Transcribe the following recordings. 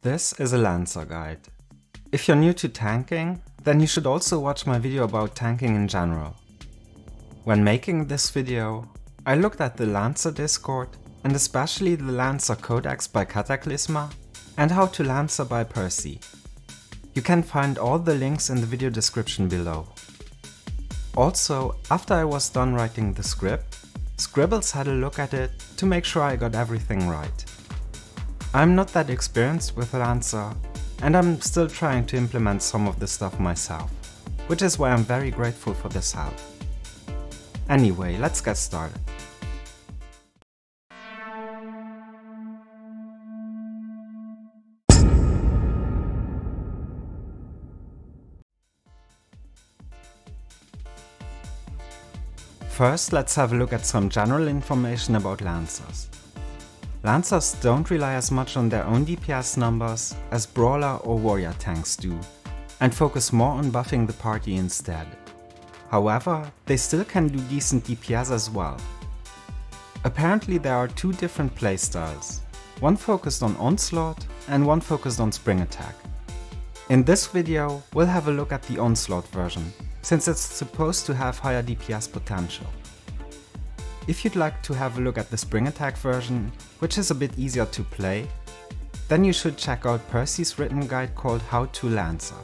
This is a Lancer guide. If you're new to tanking, then you should also watch my video about tanking in general. When making this video, I looked at the Lancer Discord and especially the Lancer Codex by Cataclysma and How to Lancer by Percy. You can find all the links in the video description below. Also, after I was done writing the script, Scribbles had a look at it to make sure I got everything right. I'm not that experienced with Lancer, and I'm still trying to implement some of the stuff myself, which is why I'm very grateful for this help. Anyway, let's get started. First, let's have a look at some general information about Lancers. Lancers don't rely as much on their own DPS numbers as Brawler or Warrior tanks do, and focus more on buffing the party instead. However, they still can do decent DPS as well. Apparently there are two different playstyles, one focused on Onslaught and one focused on Spring Attack. In this video, we'll have a look at the Onslaught version, since it's supposed to have higher DPS potential. If you'd like to have a look at the Spring Attack version, which is a bit easier to play, then you should check out Percy's written guide called How to Lancer.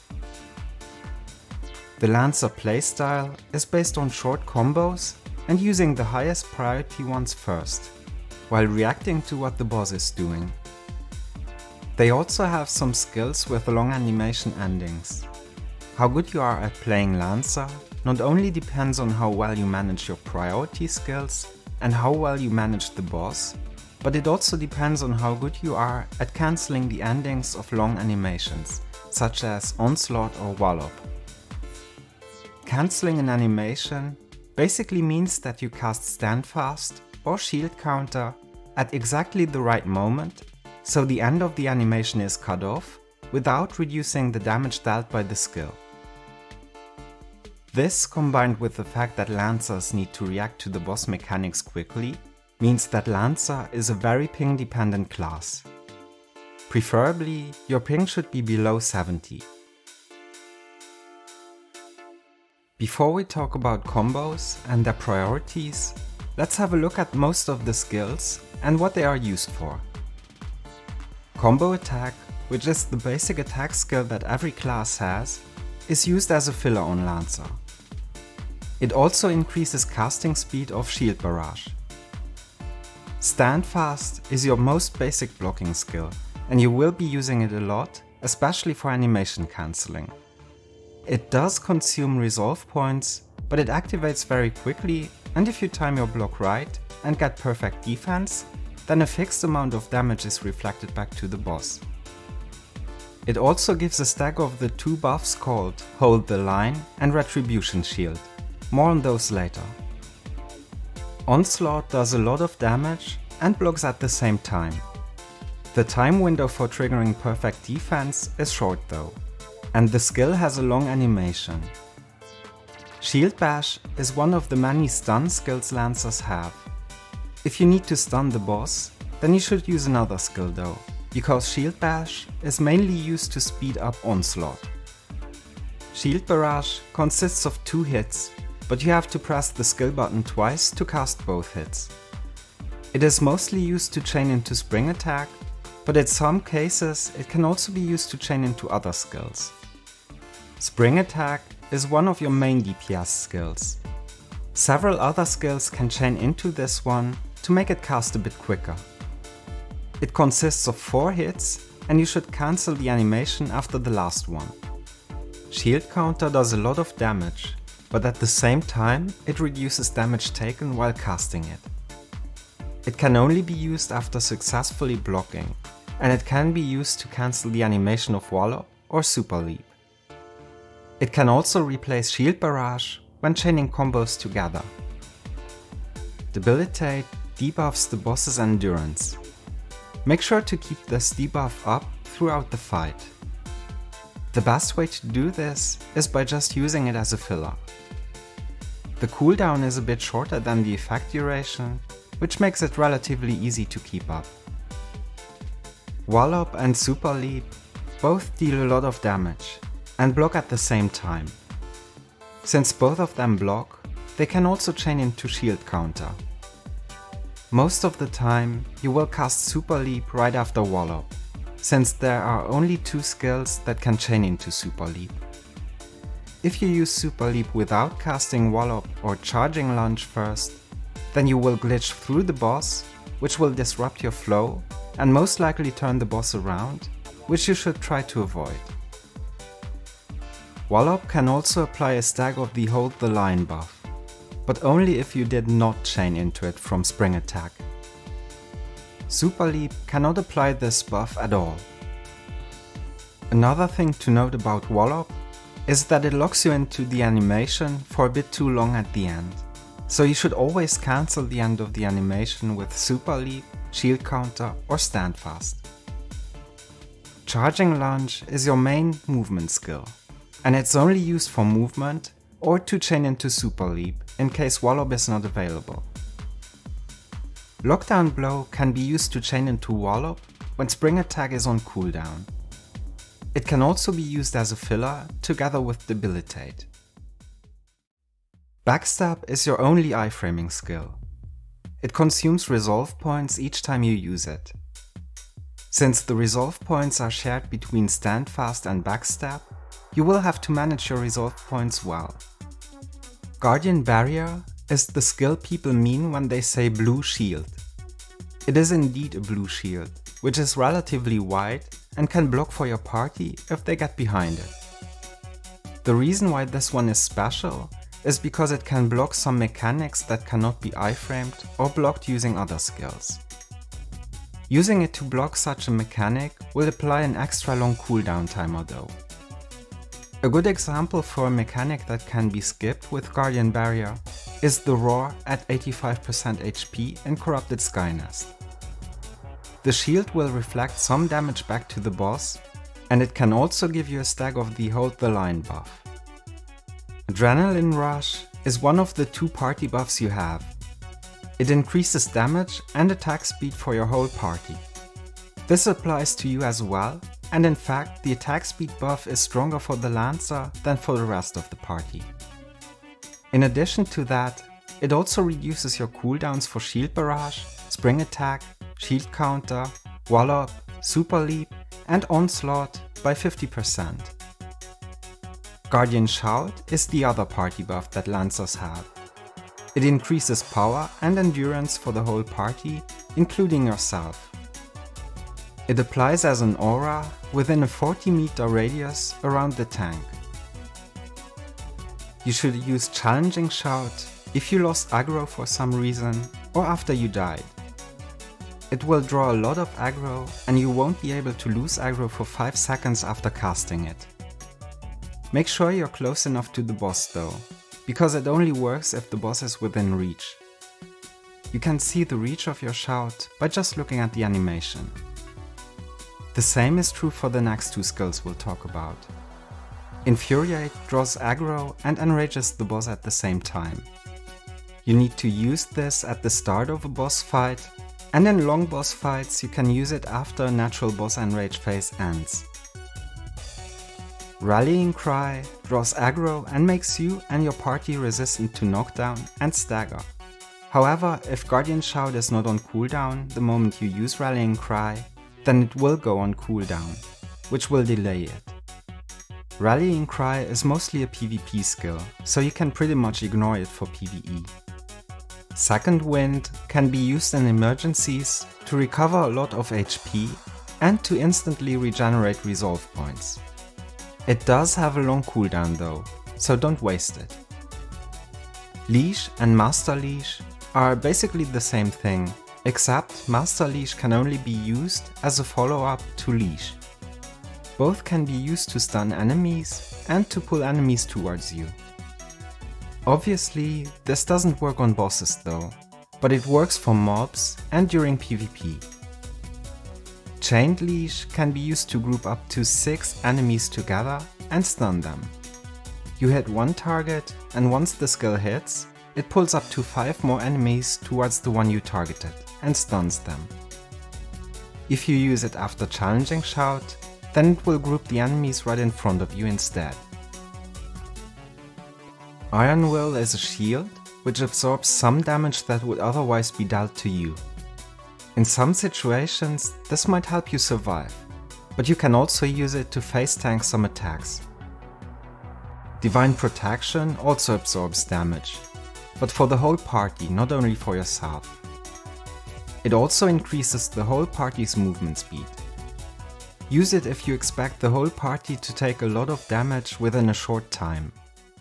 The Lancer playstyle is based on short combos and using the highest priority ones first, while reacting to what the boss is doing. They also have some skills with long animation endings. How good you are at playing Lancer not only depends on how well you manage your priority skills and how well you manage the boss, but it also depends on how good you are at cancelling the endings of long animations, such as Onslaught or Wallop. Cancelling an animation basically means that you cast Standfast or Shield Counter at exactly the right moment, so the end of the animation is cut off without reducing the damage dealt by the skill. This, combined with the fact that Lancers need to react to the boss mechanics quickly, means that Lancer is a very ping dependent class. Preferably, your ping should be below 70. Before we talk about combos and their priorities, let's have a look at most of the skills and what they are used for. Combo Attack, which is the basic attack skill that every class has, is used as a filler on Lancer. It also increases casting speed of Shield Barrage. Standfast is your most basic blocking skill, and you will be using it a lot, especially for animation cancelling. It does consume resolve points, but it activates very quickly, and if you time your block right and get perfect defense, then a fixed amount of damage is reflected back to the boss. It also gives a stack of the two buffs called Hold the Line and Retribution Shield. More on those later. Onslaught does a lot of damage and blocks at the same time. The time window for triggering perfect defense is short though, and the skill has a long animation. Shield Bash is one of the many stun skills Lancers have. If you need to stun the boss, then you should use another skill though, because Shield Bash is mainly used to speed up Onslaught. Shield Barrage consists of 2 hits, but you have to press the skill button twice to cast both hits. It is mostly used to chain into Spring Attack, but in some cases it can also be used to chain into other skills. Spring Attack is one of your main DPS skills. Several other skills can chain into this one to make it cast a bit quicker. It consists of 4 hits and you should cancel the animation after the last one. Shield Counter does a lot of damage, but at the same time it reduces damage taken while casting it. It can only be used after successfully blocking, and it can be used to cancel the animation of Wallop or Super Leap. It can also replace Shield Barrage when chaining combos together. Debilitate debuffs the boss's endurance. Make sure to keep this debuff up throughout the fight. The best way to do this is by just using it as a filler. The cooldown is a bit shorter than the effect duration, which makes it relatively easy to keep up. Wallop and Super Leap both deal a lot of damage and block at the same time. Since both of them block, they can also chain into shield counter. Most of the time you will cast Super Leap right after Wallop, since there are only 2 skills that can chain into Super Leap. If you use Super Leap without casting Wallop or charging Lunge first, then you will glitch through the boss, which will disrupt your flow and most likely turn the boss around, which you should try to avoid. Wallop can also apply a stack of the Hold the Line buff, but only if you did not chain into it from spring attack. Super Leap cannot apply this buff at all. Another thing to note about Wallop is that it locks you into the animation for a bit too long at the end, so you should always cancel the end of the animation with Super Leap, shield counter or stand fast. Charging Lunge is your main movement skill, and it's only used for movement or to chain into Super Leap in case Wallop is not available. Lockdown Blow can be used to chain into Wallop when spring attack is on cooldown. It can also be used as a filler together with Debilitate. Backstab is your only iframing skill. It consumes resolve points each time you use it. Since the resolve points are shared between Standfast and Backstab, you will have to manage your resolve points well. Guardian Barrier is the skill people mean when they say blue shield. It is indeed a blue shield, which is relatively wide and can block for your party if they get behind it. The reason why this one is special is because it can block some mechanics that cannot be iframed or blocked using other skills. Using it to block such a mechanic will apply an extra long cooldown timer though. A good example for a mechanic that can be skipped with Guardian Barrier is the Roar at 85% HP in Corrupted Skynest. The shield will reflect some damage back to the boss, and it can also give you a stack of the Hold the Line buff. Adrenaline Rush is one of the 2 party buffs you have. It increases damage and attack speed for your whole party. This applies to you as well, and in fact the attack speed buff is stronger for the Lancer than for the rest of the party. In addition to that, it also reduces your cooldowns for Shield Barrage, Spring Attack, Shield Counter, Wallop, Super Leap and Onslaught by 50%. Guardian Shout is the other party buff that Lancers have. It increases power and endurance for the whole party, including yourself. It applies as an aura within a 40-meter radius around the tank. You should use Challenging Shout if you lost aggro for some reason or after you died. It will draw a lot of aggro and you won't be able to lose aggro for 5 seconds after casting it. Make sure you're close enough to the boss though, because it only works if the boss is within reach. You can see the reach of your shout by just looking at the animation. The same is true for the next 2 skills we'll talk about. Infuriate draws aggro and enrages the boss at the same time. You need to use this at the start of a boss fight, and in long boss fights you can use it after a natural boss enrage phase ends. Rallying Cry draws aggro and makes you and your party resistant to knockdown and stagger. However, if Guardian Shout is not on cooldown the moment you use Rallying Cry, then it will go on cooldown, which will delay it. Rallying Cry is mostly a PvP skill, so you can pretty much ignore it for PvE. Second Wind can be used in emergencies to recover a lot of HP and to instantly regenerate resolve points. It does have a long cooldown though, so don't waste it. Leash and Master Leash are basically the same thing, except Master Leash can only be used as a follow-up to Leash. Both can be used to stun enemies and to pull enemies towards you. Obviously, this doesn't work on bosses though, but it works for mobs and during PvP. Chained Leash can be used to group up to 6 enemies together and stun them. You hit one target, and once the skill hits, it pulls up to 5 more enemies towards the one you targeted and stuns them. If you use it after challenging Shout, then it will group the enemies right in front of you instead. Iron Will is a shield, which absorbs some damage that would otherwise be dealt to you. In some situations, this might help you survive, but you can also use it to face tank some attacks. Divine Protection also absorbs damage, but for the whole party, not only for yourself. It also increases the whole party's movement speed. Use it if you expect the whole party to take a lot of damage within a short time.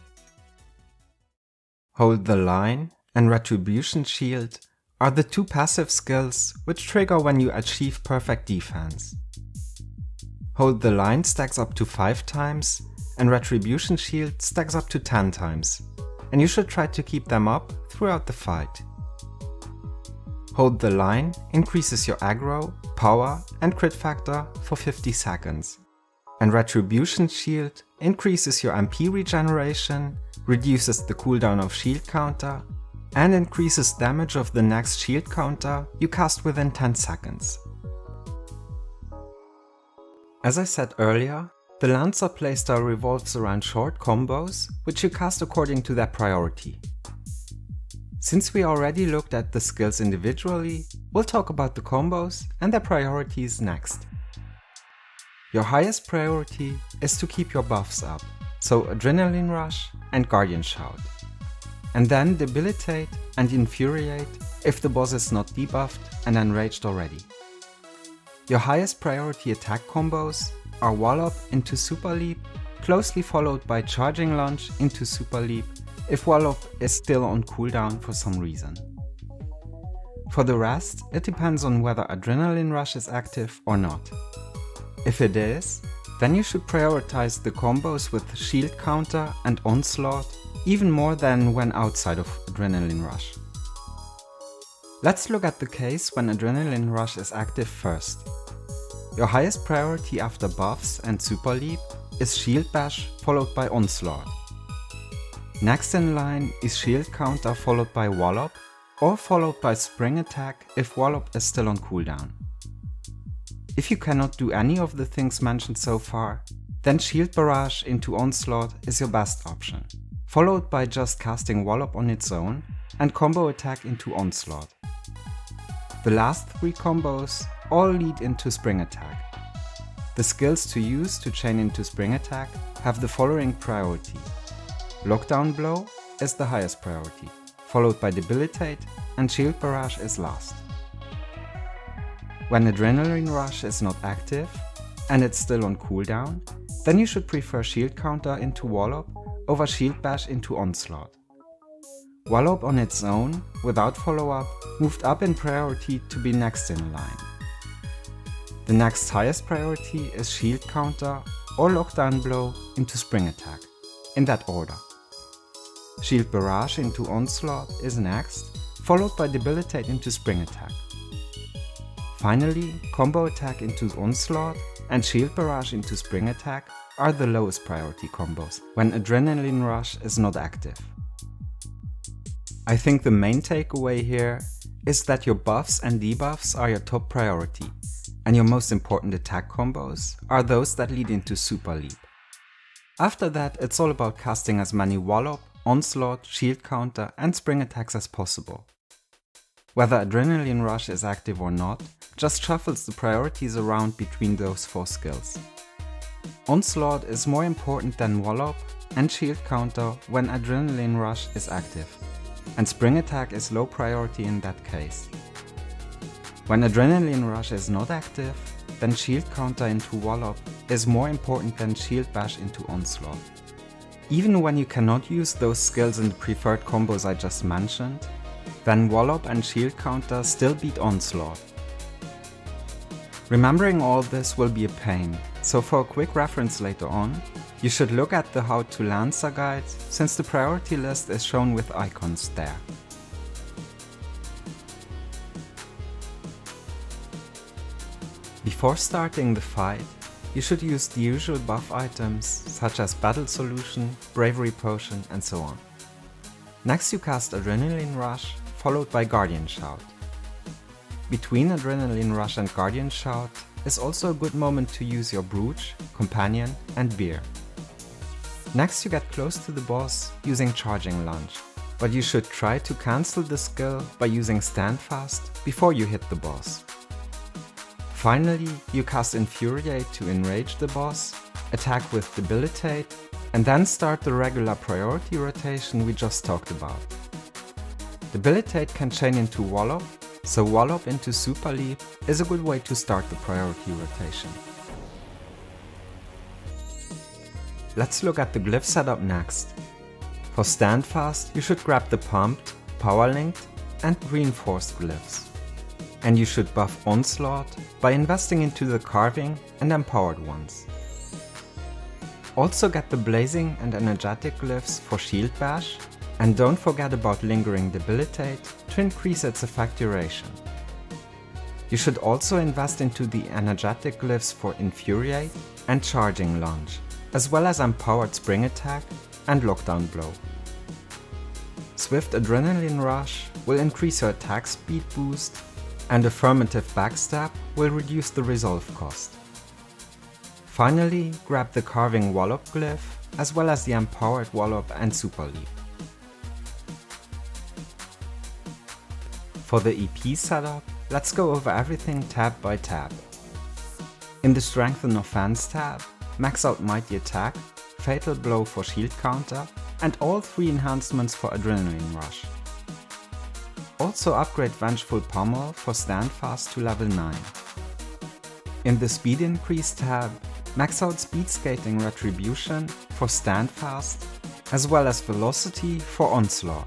Hold the Line and Retribution Shield are the two passive skills which trigger when you achieve perfect defense. Hold the Line stacks up to 5 times and Retribution Shield stacks up to 10 times, and you should try to keep them up throughout the fight. Hold the Line increases your aggro, power and crit factor for 50 seconds, and Retribution Shield increases your MP regeneration, reduces the cooldown of shield counter, and increases damage of the next shield counter you cast within 10 seconds. As I said earlier, the Lancer playstyle revolves around short combos, which you cast according to their priority. Since we already looked at the skills individually, we'll talk about the combos and their priorities next. Your highest priority is to keep your buffs up, so Adrenaline Rush and Guardian Shout. And then Debilitate and Infuriate if the boss is not debuffed and enraged already. Your highest priority attack combos are Wallop into Super Leap, closely followed by Charging Lunge into Super Leap if Wallop is still on cooldown for some reason. For the rest, it depends on whether Adrenaline Rush is active or not. If it is, then you should prioritize the combos with Shield Counter and Onslaught even more than when outside of Adrenaline Rush. Let's look at the case when Adrenaline Rush is active first. Your highest priority after buffs and Super Leap is Shield Bash followed by Onslaught. Next in line is Shield Counter followed by Wallop, or followed by Spring Attack if Wallop is still on cooldown. If you cannot do any of the things mentioned so far, then Shield Barrage into Onslaught is your best option, followed by just casting Wallop on its own and Combo Attack into Onslaught. The last 3 combos all lead into Spring Attack. The skills to use to chain into Spring Attack have the following priority. Lockdown Blow is the highest priority, followed by Debilitate, and Shield Barrage is last. When Adrenaline Rush is not active and it's still on cooldown, then you should prefer Shield Counter into Wallop over Shield Bash into Onslaught. Wallop on its own, without follow-up, moved up in priority to be next in line. The next highest priority is Shield Counter or Lockdown Blow into Spring Attack, in that order. Shield Barrage into Onslaught is next, followed by Debilitate into Spring Attack. Finally, Combo Attack into Onslaught and Shield Barrage into Spring Attack are the lowest priority combos when Adrenaline Rush is not active. I think the main takeaway here is that your buffs and debuffs are your top priority, and your most important attack combos are those that lead into Super Leap. After that, it's all about casting as many Wallop, Onslaught, Shield Counter and Spring Attacks as possible. Whether Adrenaline Rush is active or not, just shuffles the priorities around between those 4 skills. Onslaught is more important than Wallop and Shield Counter when Adrenaline Rush is active, and Spring Attack is low priority in that case. When Adrenaline Rush is not active, then Shield Counter into Wallop is more important than Shield Bash into Onslaught. Even when you cannot use those skills in the preferred combos I just mentioned, then Wallop and Shield Counter still beat Onslaught. Remembering all this will be a pain, so for a quick reference later on, you should look at the How to Lancer guide, since the priority list is shown with icons there. Before starting the fight, you should use the usual buff items such as Battle Solution, Bravery Potion and so on. Next you cast Adrenaline Rush, followed by Guardian Shout. between Adrenaline Rush and Guardian Shout is also a good moment to use your Brooch, Companion and Beer. Next you get close to the boss using Charging Lunge, but you should try to cancel the skill by using Stand Fast before you hit the boss. Finally, you cast Infuriate to enrage the boss, attack with Debilitate, and then start the regular priority rotation we just talked about. Debilitate can chain into Wallop, so Wallop into Super Leap is a good way to start the priority rotation. Let's look at the glyph setup next. For Stand Fast, you should grab the Pumped, Power Linked and Reinforced glyphs. And you should buff Onslaught by investing into the Carving and Empowered ones. Also get the Blazing and Energetic glyphs for Shield Bash, and don't forget about Lingering Debilitate to increase its effect duration. You should also invest into the Energetic glyphs for Infuriate and Charging Lunge, as well as Empowered Spring Attack and Lockdown Blow. Swift Adrenaline Rush will increase your attack speed boost, and Affirmative Backstab will reduce the resolve cost. Finally, grab the Carving Wallop glyph, as well as the Empowered Wallop and Super Leap. For the EP setup, let's go over everything tab by tab. In the Strengthen Offense tab, max out Mighty Attack, Fatal Blow for shield counter, and all 3 enhancements for Adrenaline Rush. Also upgrade Vengeful Pommel for Stand Fast to level 9. In the Speed Increase tab, max out Speed Skating Retribution for Stand Fast, as well as Velocity for Onslaught.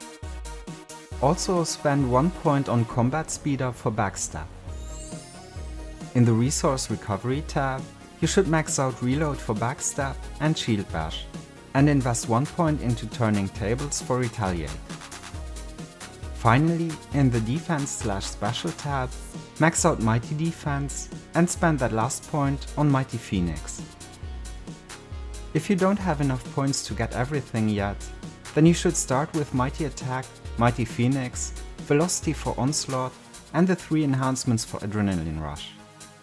Also spend 1 point on Combat Speed Up for Backstab. In the Resource Recovery tab, you should max out Reload for Backstab and Shield Bash, and invest 1 point into Turning Tables for Retaliate. Finally, in the Defense/Special tab, max out Mighty Defense and spend that last point on Mighty Phoenix. If you don't have enough points to get everything yet, then you should start with Mighty Attack, Mighty Phoenix, Velocity for Onslaught, and the 3 enhancements for Adrenaline Rush.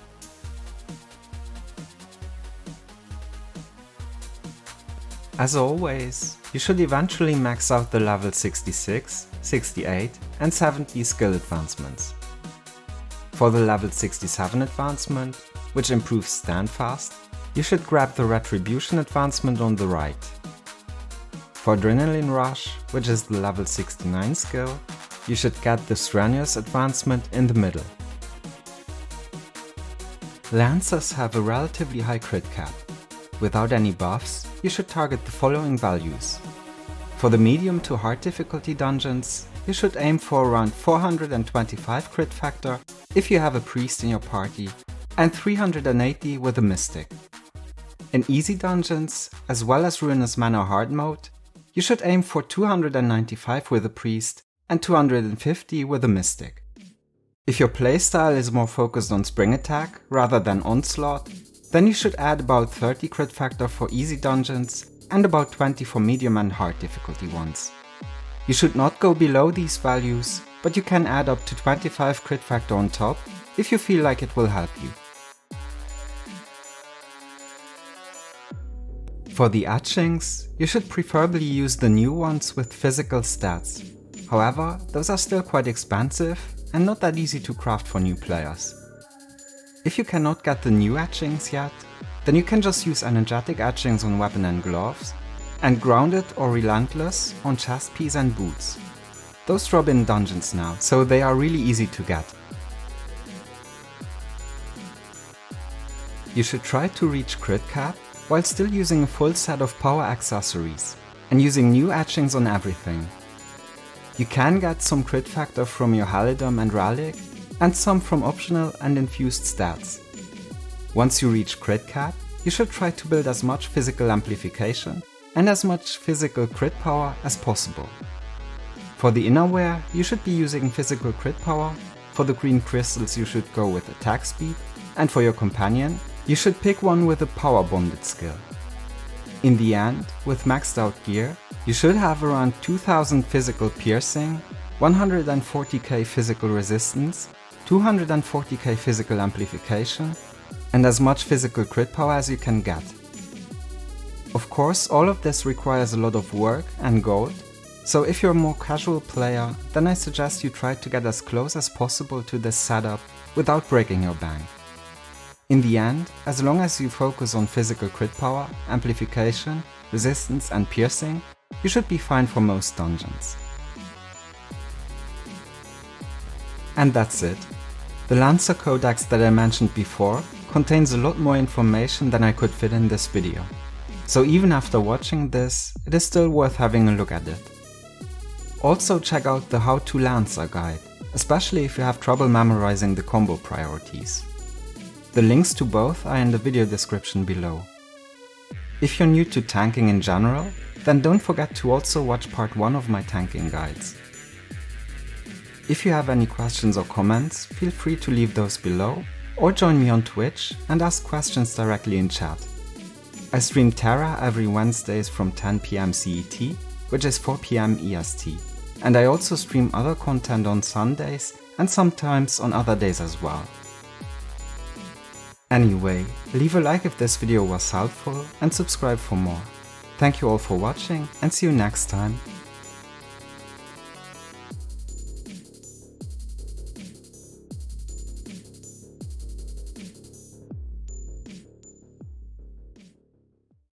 As always, you should eventually max out the level 66, 68 and 70 skill advancements. For the level 67 advancement, which improves Stand Fast, you should grab the Retribution advancement on the right. For Adrenaline Rush, which is the level 69 skill, you should get the Strenuous advancement in the middle. Lancers have a relatively high crit cap. Without any buffs, you should target the following values. For the medium to hard difficulty dungeons, you should aim for around 425 crit factor if you have a priest in your party, and 380 with a mystic. In easy dungeons, as well as Ruinous Manor hard mode, you should aim for 295 with a priest and 250 with a mystic. If your playstyle is more focused on spring attack rather than onslaught, then you should add about 30 crit factor for easy dungeons and about 20 for medium and hard difficulty ones. You should not go below these values, but you can add up to 25 crit factor on top if you feel like it will help you. For the etchings, you should preferably use the new ones with physical stats. However, those are still quite expensive and not that easy to craft for new players. If you cannot get the new etchings yet, then you can just use energetic etchings on weapon and gloves, and Grounded or Relentless on chest piece and boots. Those drop in dungeons now, so they are really easy to get. You should try to reach crit cap while still using a full set of power accessories, and using new etchings on everything. You can get some crit factor from your Halidom and Relic, and some from optional and infused stats. Once you reach crit cap, you should try to build as much physical amplification and as much physical crit power as possible. For the innerwear, you should be using physical crit power, for the green crystals you should go with attack speed, and for your companion, you should pick one with a power bonded skill. In the end, with maxed out gear, you should have around 2000 physical piercing, 140k physical resistance, 240k physical amplification, and as much physical crit power as you can get. Of course, all of this requires a lot of work and gold, so if you're a more casual player, then I suggest you try to get as close as possible to this setup without breaking your bank. In the end, as long as you focus on physical crit power, amplification, resistance and piercing, you should be fine for most dungeons. And that's it. The Lancer Codex that I mentioned before contains a lot more information than I could fit in this video. So even after watching this, it is still worth having a look at it. Also check out the How to Lancer guide, especially if you have trouble memorizing the combo priorities. The links to both are in the video description below. If you're new to tanking in general, then don't forget to also watch part 1 of my tanking guides. If you have any questions or comments, feel free to leave those below, or join me on Twitch and ask questions directly in chat. I stream Terra every Wednesdays from 10 PM CET, which is 4 PM EST, and I also stream other content on Sundays and sometimes on other days as well. Anyway, leave a like if this video was helpful and subscribe for more. Thank you all for watching and see you next time.